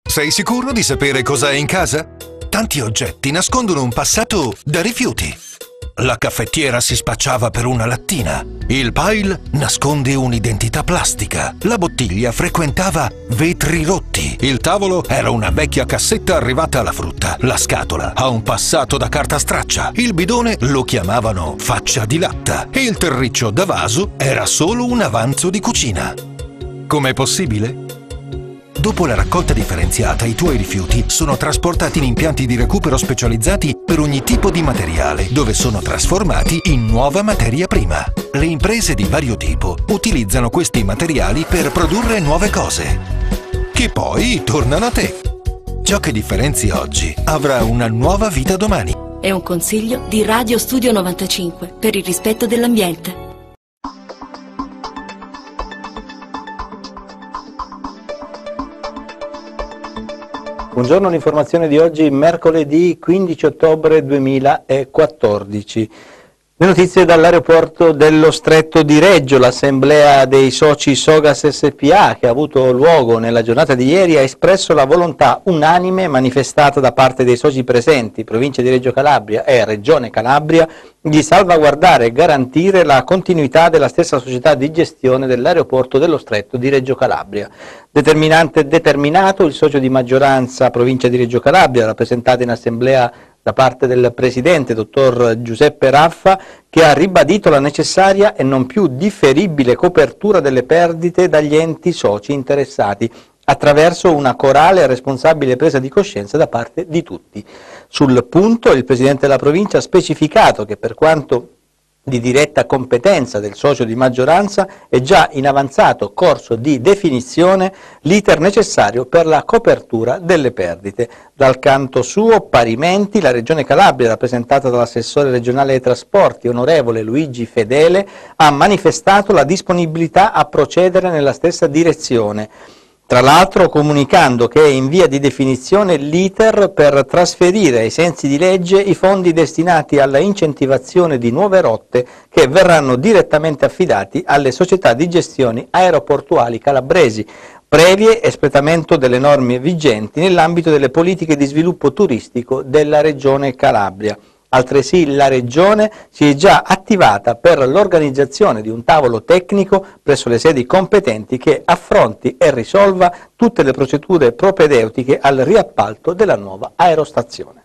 Sei sicuro di sapere cosa hai in casa? Tanti oggetti nascondono un passato da rifiuti. La caffettiera si spacciava per una lattina. Il pile nasconde un'identità plastica. La bottiglia frequentava vetri rotti. Il tavolo era una vecchia cassetta arrivata alla frutta. La scatola ha un passato da carta straccia. Il bidone lo chiamavano faccia di latta. E il terriccio da vaso era solo un avanzo di cucina. Com'è possibile? Dopo la raccolta differenziata, i tuoi rifiuti sono trasportati in impianti di recupero specializzati per ogni tipo di materiale, dove sono trasformati in nuova materia prima. Le imprese di vario tipo utilizzano questi materiali per produrre nuove cose, che poi tornano a te. Ciò che differenzi oggi avrà una nuova vita domani. È un consiglio di Radio Studio 95 per il rispetto dell'ambiente. Buongiorno, l'informazione di oggi, mercoledì 15 ottobre 2014. Le notizie dall'aeroporto dello Stretto di Reggio. L'assemblea dei soci Sogas SPA, che ha avuto luogo nella giornata di ieri, ha espresso la volontà unanime manifestata da parte dei soci presenti, provincia di Reggio Calabria e Regione Calabria, di salvaguardare e garantire la continuità della stessa società di gestione dell'aeroporto dello Stretto di Reggio Calabria. Determinante e determinato il socio di maggioranza provincia di Reggio Calabria, rappresentato in assemblea da parte del Presidente, dottor Giuseppe Raffa, che ha ribadito la necessaria e non più differibile copertura delle perdite dagli enti soci interessati, attraverso una corale e responsabile presa di coscienza da parte di tutti. Sul punto il Presidente della Provincia ha specificato che, per quanto di diretta competenza del socio di maggioranza, è già in avanzato corso di definizione l'iter necessario per la copertura delle perdite. Dal canto suo, parimenti, la Regione Calabria, rappresentata dall'assessore regionale ai trasporti, onorevole Luigi Fedele, ha manifestato la disponibilità a procedere nella stessa direzione. Tra l'altro comunicando che è in via di definizione l'iter per trasferire ai sensi di legge i fondi destinati alla incentivazione di nuove rotte che verranno direttamente affidati alle società di gestione aeroportuali calabresi, previe espletamento delle norme vigenti nell'ambito delle politiche di sviluppo turistico della Regione Calabria. Altresì la Regione si è già attivata per l'organizzazione di un tavolo tecnico presso le sedi competenti che affronti e risolva tutte le procedure propedeutiche al riappalto della nuova aerostazione.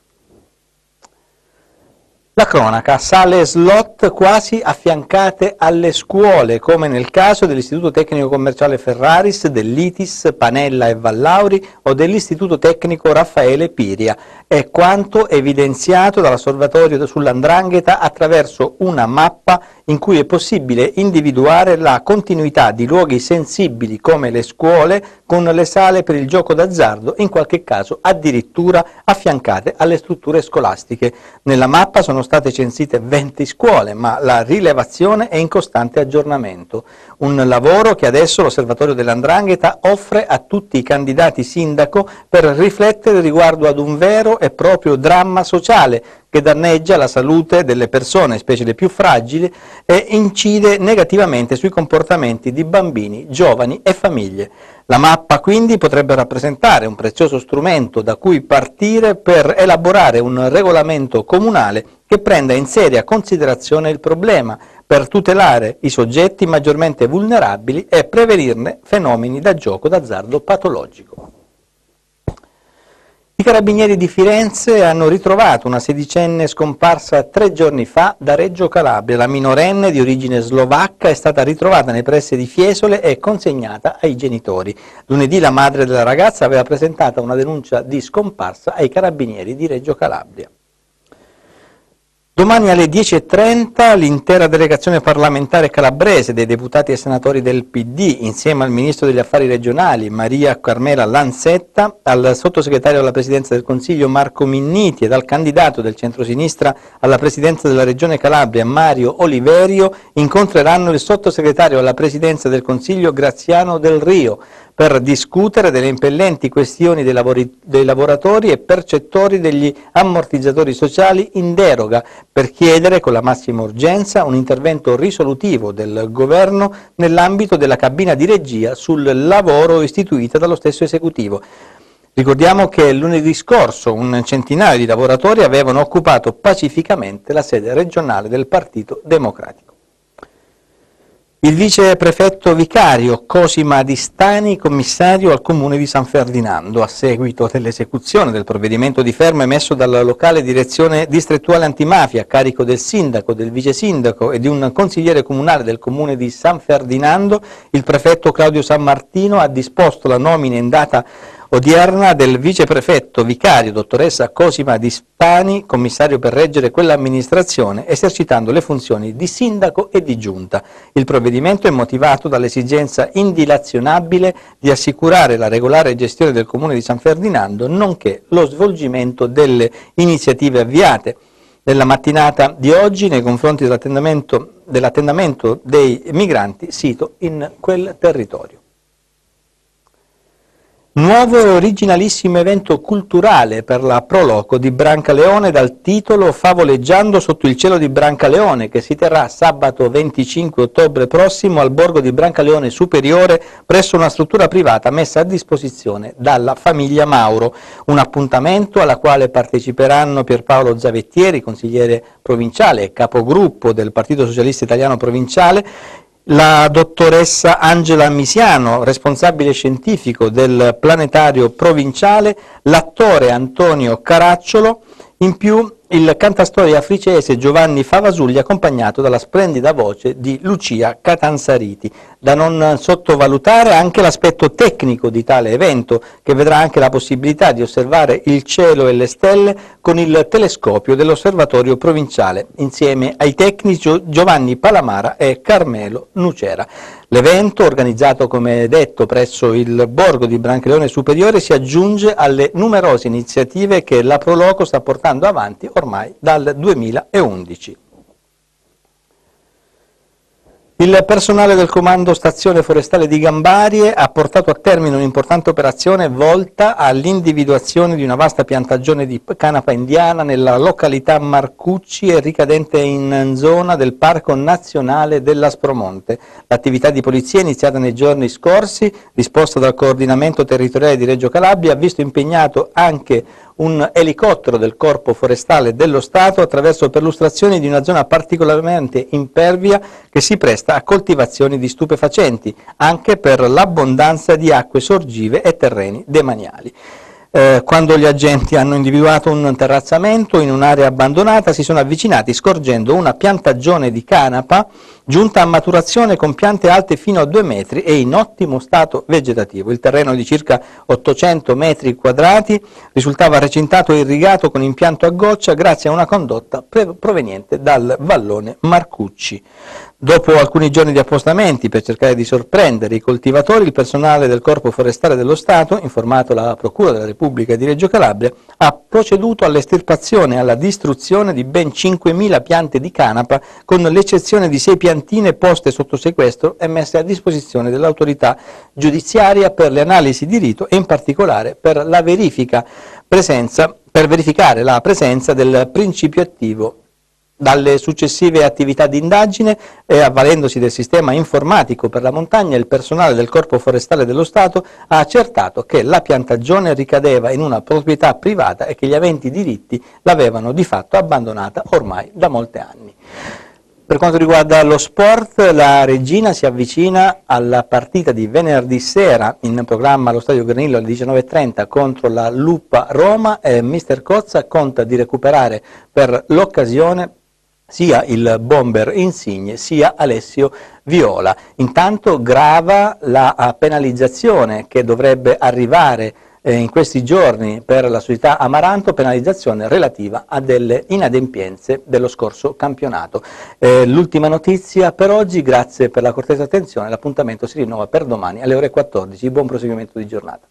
La cronaca, sale slot quasi affiancate alle scuole, come nel caso dell'Istituto Tecnico Commerciale Ferraris, dell'ITIS Panella e Vallauri o dell'Istituto Tecnico Raffaele Piria. È quanto evidenziato dall'Osservatorio sull''Ndrangheta attraverso una mappa in cui è possibile individuare la continuità di luoghi sensibili come le scuole con le sale per il gioco d'azzardo, in qualche caso addirittura affiancate alle strutture scolastiche. Nella mappa sono state censite 20 scuole, ma la rilevazione è in costante aggiornamento. Un lavoro che adesso l'Osservatorio dell''Ndrangheta offre a tutti i candidati sindaco per riflettere riguardo ad un vero e proprio dramma sociale che danneggia la salute delle persone, specie le più fragili, e incide negativamente sui comportamenti di bambini, giovani e famiglie. La mappa quindi potrebbe rappresentare un prezioso strumento da cui partire per elaborare un regolamento comunale che prenda in seria considerazione il problema, per tutelare i soggetti maggiormente vulnerabili e prevenirne fenomeni da gioco d'azzardo patologico. I Carabinieri di Firenze hanno ritrovato una sedicenne scomparsa 3 giorni fa da Reggio Calabria. La minorenne di origine slovacca è stata ritrovata nei pressi di Fiesole e consegnata ai genitori. Lunedì la madre della ragazza aveva presentato una denuncia di scomparsa ai Carabinieri di Reggio Calabria. Domani alle 10:30 l'intera delegazione parlamentare calabrese dei deputati e senatori del PD, insieme al Ministro degli Affari Regionali Maria Carmela Lanzetta, al Sottosegretario alla Presidenza del Consiglio Marco Minniti ed al candidato del centrosinistra alla Presidenza della Regione Calabria Mario Oliverio, incontreranno il Sottosegretario alla Presidenza del Consiglio Graziano Del Rio, per discutere delle impellenti questioni dei lavoratori e percettori degli ammortizzatori sociali in deroga, per chiedere con la massima urgenza un intervento risolutivo del Governo nell'ambito della cabina di regia sul lavoro istituita dallo stesso esecutivo. Ricordiamo che lunedì scorso un centinaio di lavoratori avevano occupato pacificamente la sede regionale del Partito Democratico. Il viceprefetto vicario Cosima Di Stani, commissario al comune di San Ferdinando, a seguito dell'esecuzione del provvedimento di fermo emesso dalla locale direzione distrettuale antimafia a carico del sindaco, del vice sindaco e di un consigliere comunale del comune di San Ferdinando, il prefetto Claudio San Martino ha disposto la nomina in data odierna del viceprefetto vicario dottoressa Cosima Di Stani, commissario per reggere quell'amministrazione, esercitando le funzioni di sindaco e di giunta. Il provvedimento è motivato dall'esigenza indilazionabile di assicurare la regolare gestione del comune di San Ferdinando, nonché lo svolgimento delle iniziative avviate nella mattinata di oggi nei confronti dell'attendamento dei migranti sito in quel territorio. Nuovo e originalissimo evento culturale per la Proloco di Brancaleone dal titolo Favoleggiando sotto il cielo di Brancaleone, che si terrà sabato 25 ottobre prossimo al borgo di Brancaleone Superiore presso una struttura privata messa a disposizione dalla famiglia Mauro. Un appuntamento alla quale parteciperanno Pierpaolo Zavettieri, consigliere provinciale e capogruppo del Partito Socialista Italiano Provinciale, la dottoressa Angela Misiano, responsabile scientifico del planetario provinciale, l'attore Antonio Caracciolo, in più il cantastorie africese Giovanni Favasugli, accompagnato dalla splendida voce di Lucia Catanzariti. Da non sottovalutare anche l'aspetto tecnico di tale evento, che vedrà anche la possibilità di osservare il cielo e le stelle con il telescopio dell'Osservatorio Provinciale, insieme ai tecnici Giovanni Palamara e Carmelo Nucera. L'evento, organizzato come detto presso il borgo di Brancaleone Superiore, si aggiunge alle numerose iniziative che la Proloco sta portando avanti ormai dal 2011. Il personale del Comando Stazione Forestale di Gambarie ha portato a termine un'importante operazione volta all'individuazione di una vasta piantagione di canapa indiana nella località Marcucci e ricadente in zona del Parco Nazionale dell'Aspromonte. L'attività di polizia, iniziata nei giorni scorsi, disposta dal Coordinamento Territoriale di Reggio Calabria, ha visto impegnato anche un elicottero del Corpo Forestale dello Stato attraverso perlustrazioni di una zona particolarmente impervia che si presta a coltivazioni di stupefacenti, anche per l'abbondanza di acque sorgive e terreni demaniali. Quando gli agenti hanno individuato un terrazzamento in un'area abbandonata, si sono avvicinati scorgendo una piantagione di canapa giunta a maturazione con piante alte fino a 2 metri e in ottimo stato vegetativo. Il terreno di circa 800 metri quadrati risultava recintato e irrigato con impianto a goccia grazie a una condotta proveniente dal vallone Marcucci. Dopo alcuni giorni di appostamenti per cercare di sorprendere i coltivatori, il personale del Corpo Forestale dello Stato, informato la Procura della Repubblica di Reggio Calabria, ha proceduto all'estirpazione e alla distruzione di ben 5.000 piante di canapa, con l'eccezione di 6 piantine poste sotto sequestro e messe a disposizione dell'autorità giudiziaria per le analisi di rito e in particolare per verificare la presenza del principio attivo. Dalle successive attività di indagine e avvalendosi del sistema informatico per la montagna, il personale del Corpo Forestale dello Stato ha accertato che la piantagione ricadeva in una proprietà privata e che gli aventi diritti l'avevano di fatto abbandonata ormai da molti anni. Per quanto riguarda lo sport, la Regina si avvicina alla partita di venerdì sera in programma allo Stadio Granillo alle 19:30 contro la Lupa Roma e mister Cozza conta di recuperare per l'occasione sia il bomber Insigne sia Alessio Viola. Intanto grava la penalizzazione che dovrebbe arrivare in questi giorni per la società Amaranto, penalizzazione relativa a delle inadempienze dello scorso campionato. L'ultima notizia per oggi, grazie per la cortese attenzione, l'appuntamento si rinnova per domani alle ore 14. Buon proseguimento di giornata.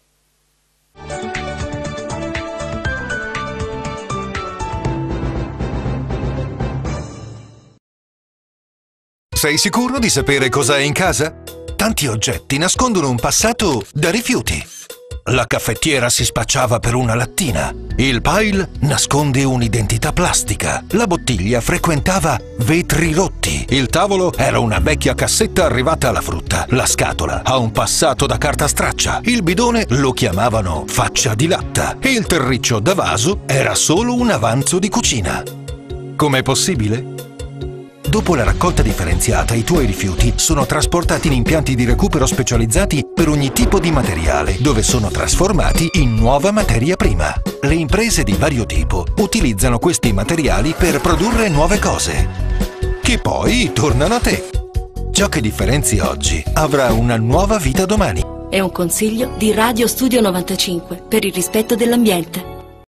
Sei sicuro di sapere cosa hai in casa? Tanti oggetti nascondono un passato da rifiuti. La caffettiera si spacciava per una lattina. Il pile nasconde un'identità plastica. La bottiglia frequentava vetri rotti. Il tavolo era una vecchia cassetta arrivata alla frutta. La scatola ha un passato da carta straccia. Il bidone lo chiamavano faccia di latta. E il terriccio da vaso era solo un avanzo di cucina. Com'è possibile? Dopo la raccolta differenziata, i tuoi rifiuti sono trasportati in impianti di recupero specializzati per ogni tipo di materiale, dove sono trasformati in nuova materia prima. Le imprese di vario tipo utilizzano questi materiali per produrre nuove cose, che poi tornano a te. Ciò che differenzi oggi avrà una nuova vita domani. È un consiglio di Radio Studio 95 per il rispetto dell'ambiente.